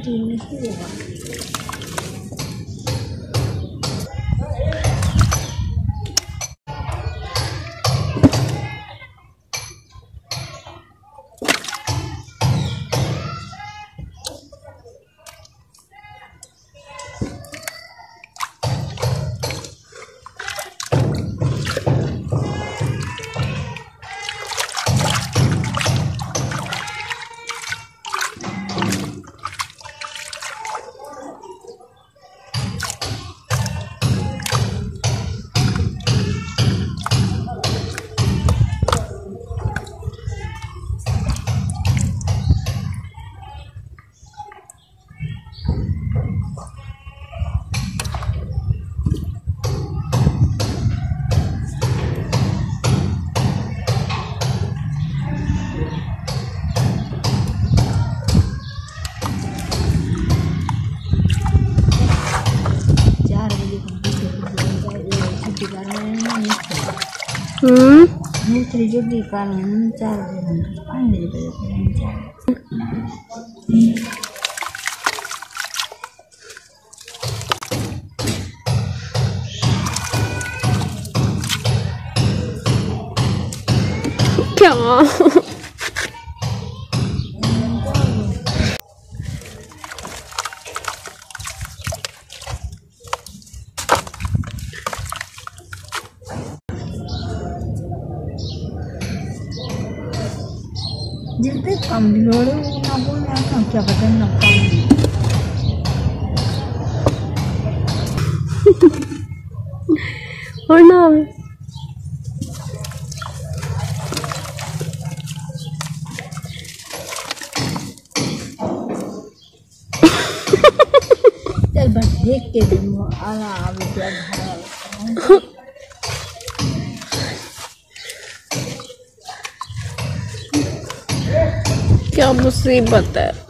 मिस्त्री जो भी कारण 4 बजे 5 बजे क्या जितने कम लोड़े ना बोले आता क्या पता ना कम और ना चल बस देख के दिन आला अभी क्या क्या मुसीबत है।